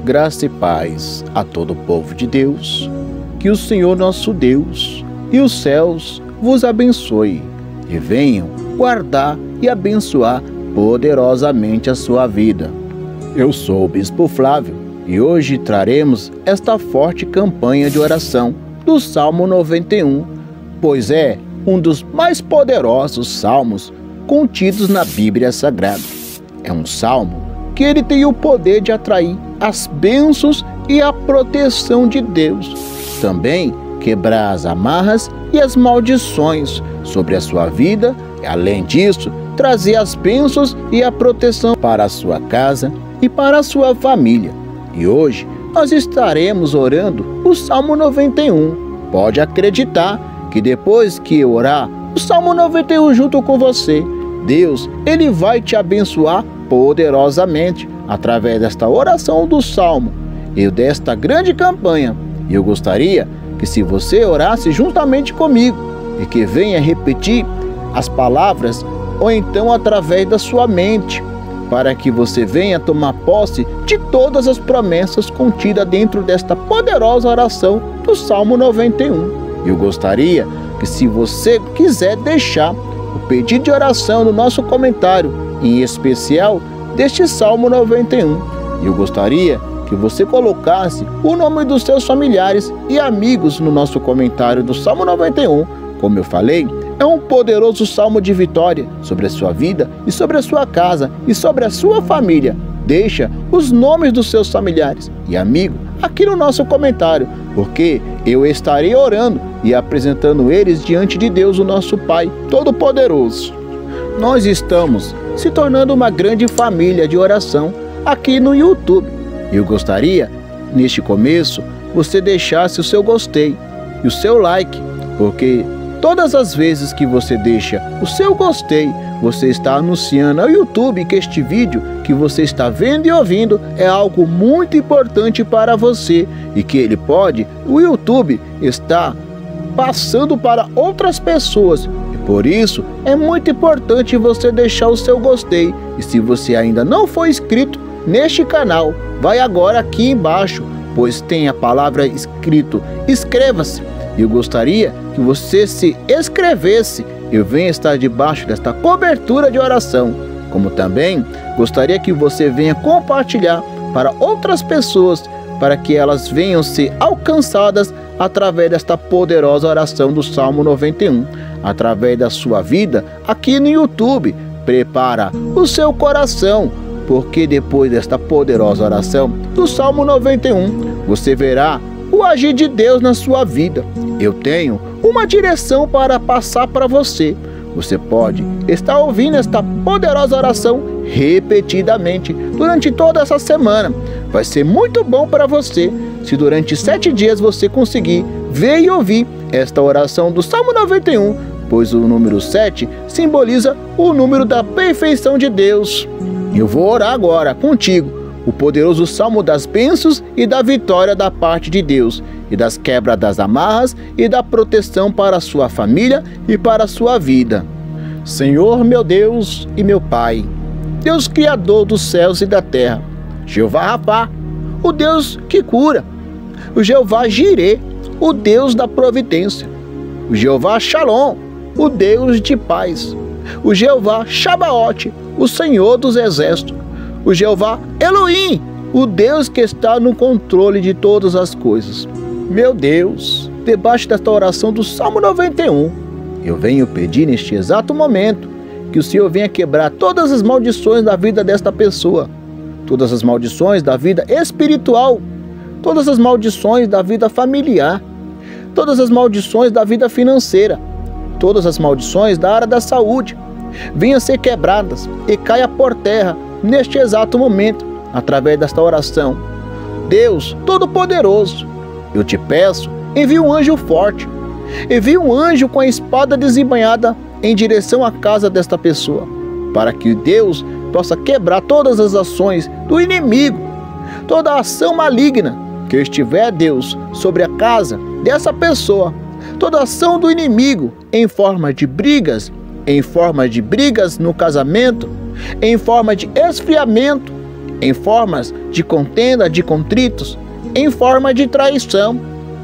Graça e paz a todo o povo de Deus, que o Senhor nosso Deus e os céus vos abençoe e venham guardar e abençoar poderosamente a sua vida. Eu sou o Bispo Flávio e hoje traremos esta forte campanha de oração do Salmo 91, pois é um dos mais poderosos salmos contidos na Bíblia Sagrada. É um salmo que ele tem o poder de atrair as bênçãos e a proteção de Deus. Também quebrar as amarras e as maldições sobre a sua vida e, além disso, trazer as bênçãos e a proteção para a sua casa e para a sua família. E hoje nós estaremos orando o Salmo 91. Pode acreditar que depois que eu orar o Salmo 91 junto com você, Deus, ele vai te abençoar poderosamente através desta oração do Salmo e desta grande campanha. E eu gostaria que, se você orasse juntamente comigo e que venha repetir as palavras ou então através da sua mente, para que você venha tomar posse de todas as promessas contidas dentro desta poderosa oração do Salmo 91. Eu gostaria que, se você quiser deixar o pedido de oração no nosso comentário, em especial deste Salmo 91, eu gostaria que você colocasse o nome dos seus familiares e amigos no nosso comentário do Salmo 91. Como eu falei, é um poderoso salmo de vitória sobre a sua vida e sobre a sua casa e sobre a sua família. Deixa os nomes dos seus familiares e amigos aqui no nosso comentário, porque eu estarei orando e apresentando eles diante de Deus, o nosso Pai Todo-Poderoso. Nós estamos se tornando uma grande família de oração aqui no YouTube. Eu gostaria, neste começo, você deixasse o seu gostei e o seu like, porque todas as vezes que você deixa o seu gostei, você está anunciando ao YouTube que este vídeo que você está vendo e ouvindo é algo muito importante para você e que o YouTube está passando para outras pessoas. E por isso é muito importante você deixar o seu gostei. E se você ainda não for inscrito neste canal, vai agora aqui embaixo, pois tem a palavra escrito inscreva-se. Eu gostaria que você se inscrevesse. Eu venho estar debaixo desta cobertura de oração. Como também gostaria que você venha compartilhar para outras pessoas, para que elas venham ser alcançadas através desta poderosa oração do Salmo 91. Através da sua vida aqui no YouTube, prepara o seu coração, porque depois desta poderosa oração do Salmo 91, você verá o agir de Deus na sua vida. Eu tenho uma direção para passar para você. Você pode estar ouvindo esta poderosa oração repetidamente durante toda essa semana. Vai ser muito bom para você se durante 7 dias você conseguir ver e ouvir esta oração do Salmo 91, pois o número 7 simboliza o número da perfeição de Deus. Eu vou orar agora contigo o poderoso salmo das bênçãos e da vitória da parte de Deus, e das quebras das amarras e da proteção para a sua família e para a sua vida. Senhor, meu Deus e meu Pai, Deus Criador dos céus e da terra, Jeová Rafá, o Deus que cura, o Jeová Jirê, o Deus da providência, o Jeová Shalom, o Deus de paz, o Jeová Shabaote, o Senhor dos exércitos, o Jeová Elohim, o Deus que está no controle de todas as coisas. Meu Deus, debaixo desta oração do Salmo 91, eu venho pedir neste exato momento que o Senhor venha quebrar todas as maldições da vida desta pessoa, todas as maldições da vida espiritual, todas as maldições da vida familiar, todas as maldições da vida financeira, todas as maldições da área da saúde, venham ser quebradas e caia por terra neste exato momento, através desta oração. Deus Todo-Poderoso, eu te peço, envie um anjo forte, envie um anjo com a espada desembainhada em direção à casa desta pessoa, para que Deus possa quebrar todas as ações do inimigo, toda ação maligna que estiver, Deus, sobre a casa dessa pessoa, toda ação do inimigo em forma de brigas, no casamento, em forma de esfriamento, em formas de contenda, de contritos, em forma de traição.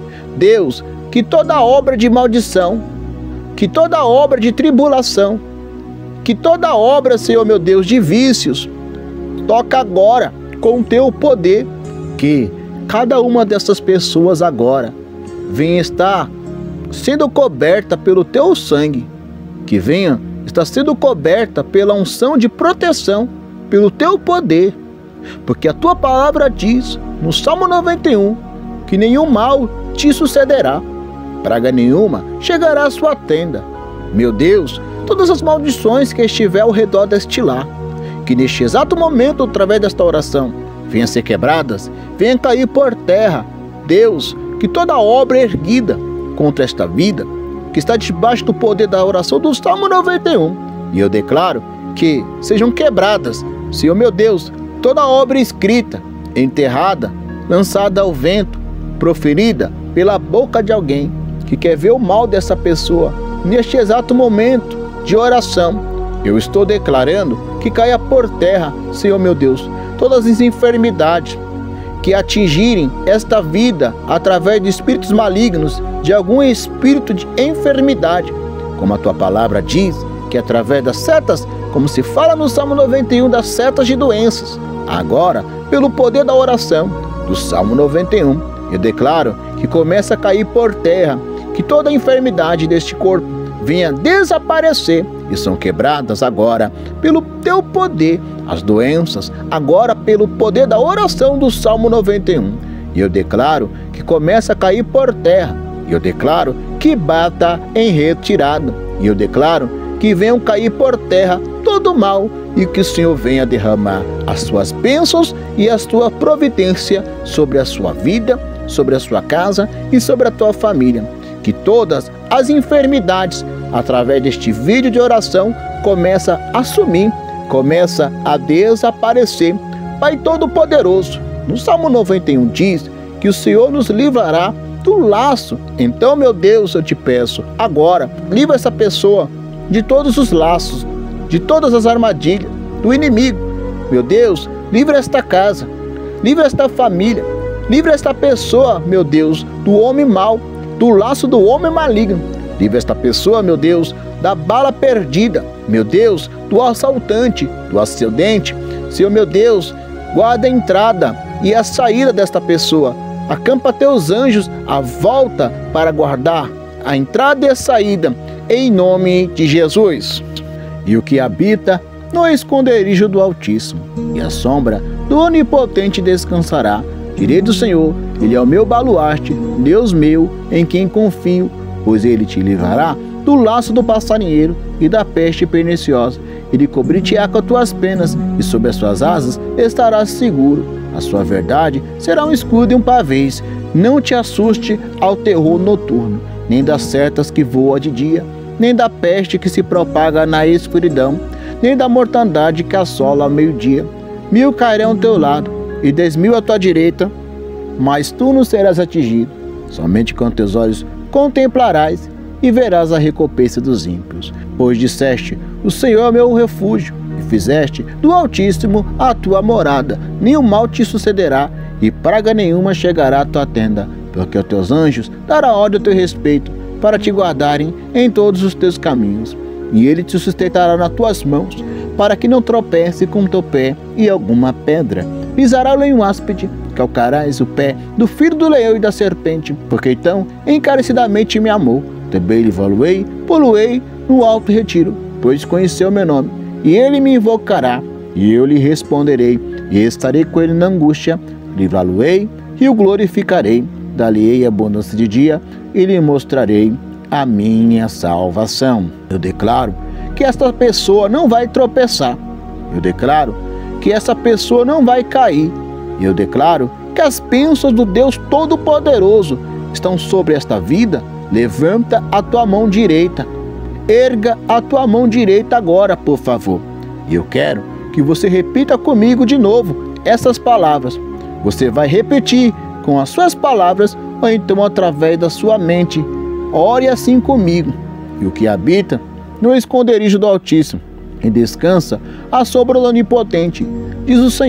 Deus, que toda obra de maldição, que toda obra de tribulação, que toda obra, Senhor meu Deus, de vícios, toca agora com o teu poder, que cada uma dessas pessoas agora venha estar sendo coberta pelo teu sangue, que venha estar sendo coberta pela unção de proteção, pelo teu poder, porque a tua palavra diz, no Salmo 91, que nenhum mal te sucederá, praga nenhuma chegará à sua tenda. Meu Deus, todas as maldições que estiver ao redor deste lar, que neste exato momento, através desta oração, venham ser quebradas, venham cair por terra. Deus, que toda obra erguida contra esta vida, que está debaixo do poder da oração do Salmo 91, e eu declaro que sejam quebradas, Senhor meu Deus, toda obra escrita, enterrada, lançada ao vento, proferida pela boca de alguém que quer ver o mal dessa pessoa, neste exato momento de oração, eu estou declarando que caia por terra, Senhor meu Deus, todas as enfermidades que atingirem esta vida através de espíritos malignos, de algum espírito de enfermidade, como a tua palavra diz, que através das setas, como se fala no Salmo 91, das setas de doenças, agora, pelo poder da oração do Salmo 91, eu declaro que começa a cair por terra, que toda a enfermidade deste corpo venha desaparecer, e são quebradas agora pelo teu poder, as doenças agora pelo poder da oração do Salmo 91, e eu declaro que começa a cair por terra, e eu declaro que bata em retirada, e eu declaro que venham cair por terra todo o mal, e que o Senhor venha derramar as suas bênçãos e a sua providência sobre a sua vida, sobre a sua casa e sobre a tua família. Que todas as enfermidades, através deste vídeo de oração, começa a sumir, começa a desaparecer. Pai Todo-Poderoso, no Salmo 91 diz que o Senhor nos livrará do laço. Então, meu Deus, eu te peço, agora, livra essa pessoa de todos os laços, de todas as armadilhas do inimigo. Meu Deus, livra esta casa, livra esta família, livra esta pessoa, meu Deus, do homem mau, do laço do homem maligno. Livra esta pessoa, meu Deus, da bala perdida, meu Deus, do assaltante, do acidente. Senhor, meu Deus, guarda a entrada e a saída desta pessoa. Acampa teus anjos à volta para guardar a entrada e a saída, em nome de Jesus. E o que habita no esconderijo do Altíssimo, e a sombra do Onipotente descansará. Direi do Senhor, Ele é o meu baluarte, Deus meu, em quem confio, pois Ele te livrará do laço do passarinheiro e da peste perniciosa. Ele cobrir-te-á com as tuas penas, e sob as suas asas estarás seguro. A sua verdade será um escudo e um pavês. Não te assuste ao terror noturno, nem das setas que voam de dia, nem da peste que se propaga na escuridão, nem da mortandade que assola ao meio-dia. 1000 cairão ao teu lado, e 10.000 à tua direita, mas tu não serás atingido. Somente com teus olhos contemplarás e verás a recompensa dos ímpios. Pois disseste, o Senhor é meu refúgio, e fizeste do Altíssimo a tua morada. Nenhum mal te sucederá, e praga nenhuma chegará à tua tenda, porque aos teus anjos dará ordem a teu respeito, para te guardarem em todos os teus caminhos. E ele te sustentará nas tuas mãos, para que não tropece com teu pé em alguma pedra. Pisará o leão áspide, calcarás o pé do filho do leão e da serpente, porque então encarecidamente me amou. Também lhe valuei, poluei no alto retiro, pois conheceu meu nome, e ele me invocará, e eu lhe responderei, e estarei com ele na angústia, livrá-lo-ei e o glorificarei, dar-lhe-ei abundância de dia, e lhe mostrarei a minha salvação. Eu declaro que esta pessoa não vai tropeçar, eu declaro que essa pessoa não vai cair, eu declaro que as bênçãos do Deus Todo-Poderoso estão sobre esta vida. Levanta a tua mão direita, erga a tua mão direita agora, por favor. E eu quero que você repita comigo de novo essas palavras. Você vai repetir com as suas palavras ou então através da sua mente. Ore assim comigo. E o que habita no esconderijo do Altíssimo e descansa à sombra do Onipotente, diz o Senhor,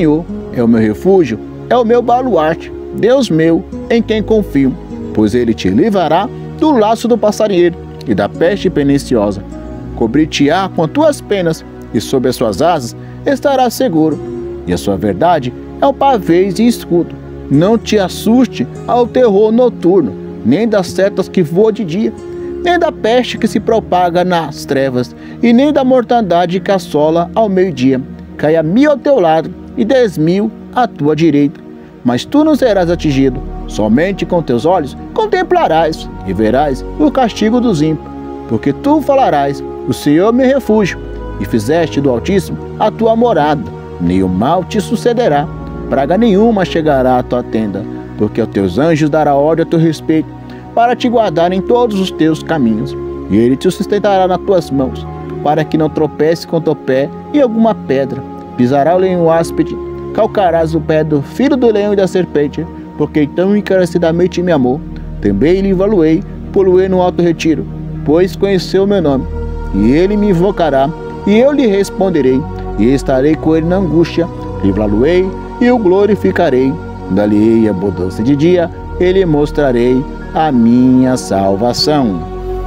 é o meu refúgio, é o meu baluarte, Deus meu, em quem confio, pois ele te livrará do laço do passarinheiro e da peste perniciosa. Cobrir-te-á com as tuas penas, e sob as suas asas estarás seguro, e a sua verdade é um pavês e escudo. Não te assuste ao terror noturno, nem das setas que voam de dia, nem da peste que se propaga nas trevas, e nem da mortandade que assola ao meio-dia. Caia 1000 ao teu lado e 10.000 à tua direita, mas tu não serás atingido. Somente com teus olhos contemplarás e verás o castigo dos ímpios, porque tu falarás: o Senhor é meu refúgio, e fizeste do Altíssimo a tua morada. Nenhum mal te sucederá, praga nenhuma chegará à tua tenda, porque aos teus anjos dará ordem a teu respeito, para te guardar em todos os teus caminhos, e ele te sustentará nas tuas mãos, para que não tropece com teu pé em alguma pedra. Pisará o leão áspide, calcarás o pé do filho do leão e da serpente, porque tão encarecidamente me amou. Também lhe valuei, poluei no alto retiro, pois conheceu o meu nome. E ele me invocará, e eu lhe responderei, e estarei com ele na angústia. Livrá-lo-ei e o glorificarei. Dar-lhe-ei abundância de dia, e lhe mostrarei a minha salvação.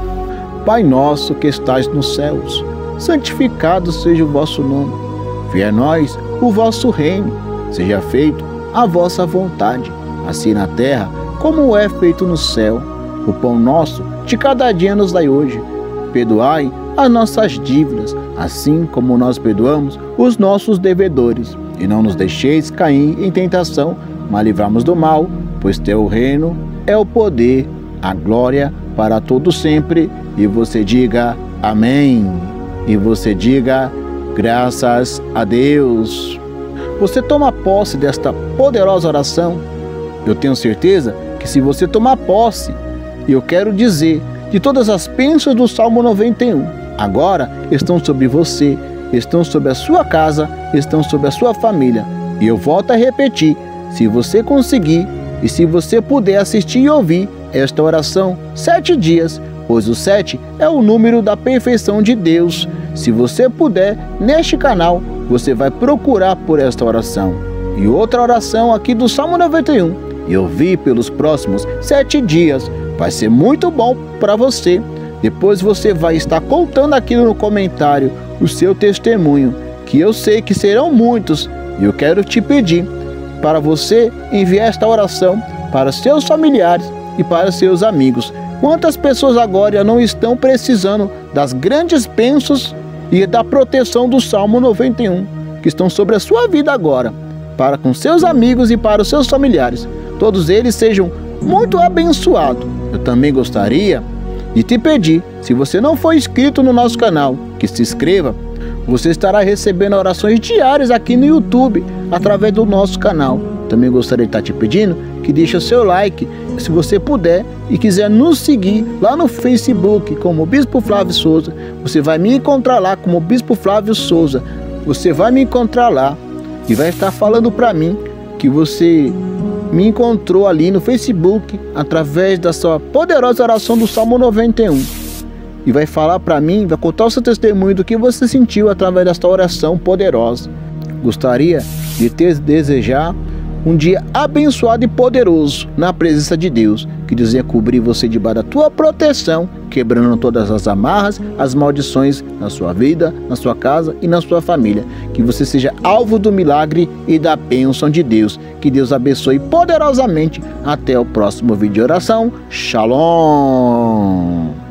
Pai nosso que estais nos céus, santificado seja o vosso nome. Venha a nós o vosso reino, seja feito a vossa vontade, assim na terra como é feito no céu. O pão nosso de cada dia nos dai hoje. Perdoai as nossas dívidas, assim como nós perdoamos os nossos devedores. E não nos deixeis cair em tentação, mas livrai-nos do mal, pois teu reino é o poder, a glória para todo sempre. E você diga amém. E você diga graças a Deus. Você toma posse desta poderosa oração? Eu tenho certeza que se você tomar posse, eu quero dizer, de todas as bênçãos do Salmo 91, agora estão sobre você, estão sobre a sua casa, estão sobre a sua família. E eu volto a repetir, se você conseguir e se você puder assistir e ouvir esta oração 7 dias, pois o 7 é o número da perfeição de Deus. Se você puder, neste canal, você vai procurar por esta oração. E outra oração aqui do Salmo 91, e ouvir pelos próximos 7 dias. Vai ser muito bom para você. Depois você vai estar contando aqui no comentário o seu testemunho, que eu sei que serão muitos. E eu quero te pedir para você enviar esta oração para seus familiares e para seus amigos. Quantas pessoas agora não estão precisando das grandes bênçãos e da proteção do Salmo 91, que estão sobre a sua vida agora, para com seus amigos e para os seus familiares. Todos eles sejam muito abençoados. Eu também gostaria de te pedir, se você não for inscrito no nosso canal, que se inscreva. Você estará recebendo orações diárias aqui no YouTube, através do nosso canal. Também gostaria de estar te pedindo que deixe o seu like, se você puder, e quiser nos seguir lá no Facebook como Bispo Flávio Souza. Você vai me encontrar lá como Bispo Flávio Souza. Você vai me encontrar lá e vai estar falando para mim que você me encontrou ali no Facebook através da sua poderosa oração do Salmo 91. E vai falar para mim, vai contar o seu testemunho do que você sentiu através desta oração poderosa. Gostaria de te desejar um dia abençoado e poderoso na presença de Deus, que Deus ia cobrir você debaixo da tua proteção, quebrando todas as amarras, as maldições na sua vida, na sua casa e na sua família. Que você seja alvo do milagre e da bênção de Deus. Que Deus abençoe poderosamente. Até o próximo vídeo de oração. Shalom!